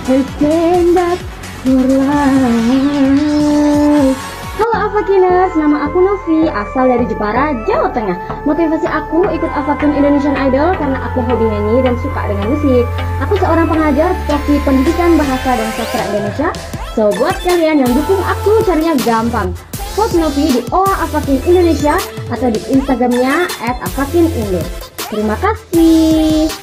stand up for life. Halo Avakiners, nama aku Novi, asal dari Jepara, Jawa Tengah. Motivasi aku ikut Avakin Indonesian Idol karena aku hobi nyanyi dan suka dengan musik. Aku seorang pengajar Prodi Pendidikan Bahasa dan Sastra Indonesia. So, buat kalian yang dukung aku, caranya gampang. Vote Novi di OA Avakin Indonesia atau di Instagramnya @avakinindo. Terima kasih.